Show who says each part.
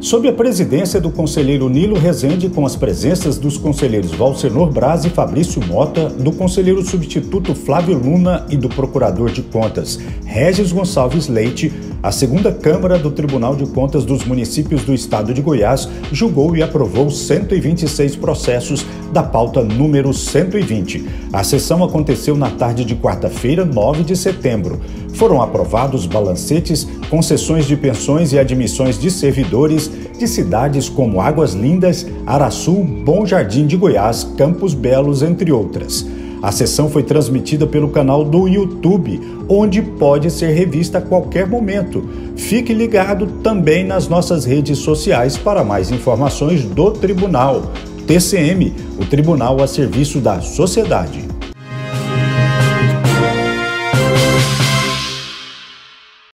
Speaker 1: Sob a presidência do conselheiro Nilo Rezende, com as presenças dos conselheiros Valcenor Braz e Fabrício Mota, do conselheiro substituto Flávio Luna e do procurador de contas Regis Gonçalves Leite, a segunda Câmara do Tribunal de Contas dos Municípios do Estado de Goiás julgou e aprovou 126 processos da pauta número 120. A sessão aconteceu na tarde de quarta-feira, 9 de setembro. Foram aprovados balancetes, concessões de pensões e admissões de servidores de cidades como Águas Lindas, Araçu, Bom Jardim de Goiás, Campos Belos, entre outras. A sessão foi transmitida pelo canal do YouTube, onde pode ser revista a qualquer momento. Fique ligado também nas nossas redes sociais para mais informações do Tribunal. TCM, o Tribunal a serviço da sociedade.